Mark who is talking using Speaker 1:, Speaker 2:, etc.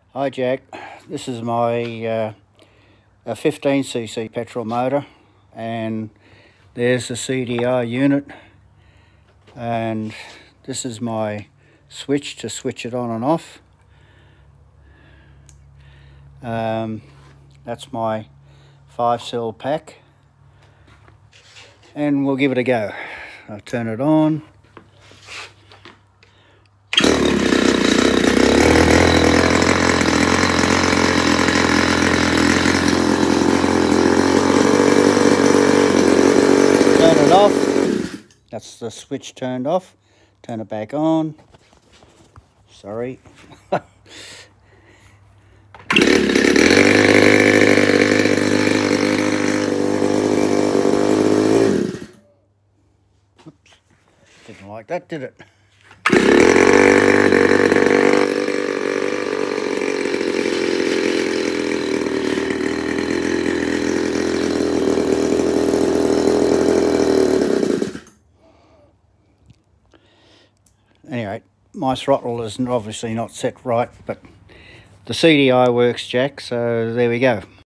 Speaker 1: Hi Jack, this is my a 15cc petrol motor, and there's the CDI unit, and this is my switch to switch it on and off. That's my 5-cell pack, and we'll give it a go. I'll turn it on. Turn it off. That's the switch turned off. Turn it back on. Sorry. Oops. Didn't like that, did it? Anyway, my throttle is obviously not set right, but the CDI works, Jack, so there we go.